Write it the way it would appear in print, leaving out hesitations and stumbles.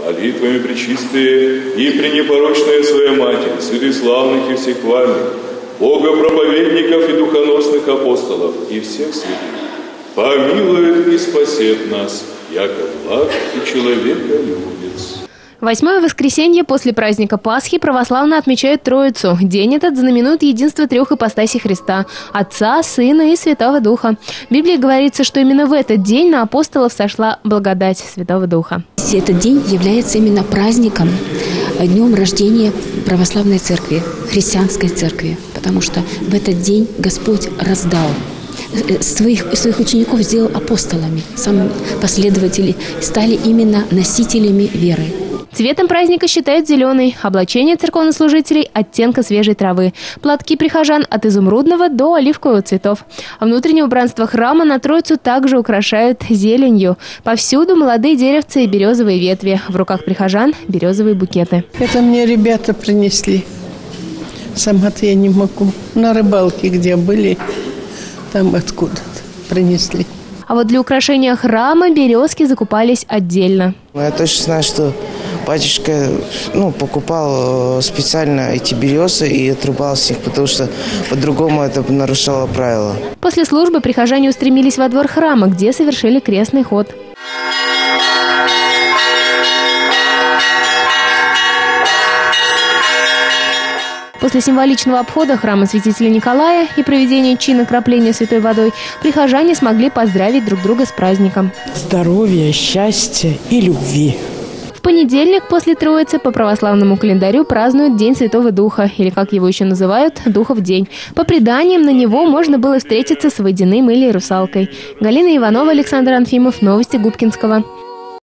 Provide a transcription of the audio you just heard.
молитвами пречистые и пренепорочная Своя Матерь, святых славных и всехвальных, Бога проповедников и духоносных апостолов и всех святых, помилует и спасет нас, яко благ и человеколюбец. 8 воскресенье после праздника Пасхи православно отмечают Троицу. День этот знаменует единство трех ипостасей Христа – Отца, Сына и Святого Духа. В Библии говорится, что именно в этот день на апостолов сошла благодать Святого Духа. Этот день является именно праздником, днем рождения православной церкви, христианской церкви, потому что в этот день Господь раздал. Своих учеников сделал апостолами, сами последователи стали именно носителями веры. Цветом праздника считают зеленый, облачение церковнослужителей – оттенка свежей травы, платки прихожан от изумрудного до оливкового цветов. Внутреннее убранство храма на Троицу также украшают зеленью. Повсюду молодые деревца и березовые ветви. В руках прихожан – березовые букеты. Это мне ребята принесли. Сама-то я не могу. На рыбалке, где были, там откуда-то принесли. А вот для украшения храма березки закупались отдельно. Я точно знаю, что батюшка покупал специально эти березы и отрубал с них, потому что по-другому это нарушало правила. После службы прихожане устремились во двор храма, где совершили крестный ход. После символичного обхода храма святителя Николая и проведения чина кропления святой водой прихожане смогли поздравить друг друга с праздником. Здоровья, счастья и любви. В понедельник после Троицы по православному календарю празднуют День Святого Духа, или, как его еще называют, Духов день. По преданиям, на него можно было встретиться с водяным или русалкой. Галина Иванова, Александр Анфимов. Новости Губкинского.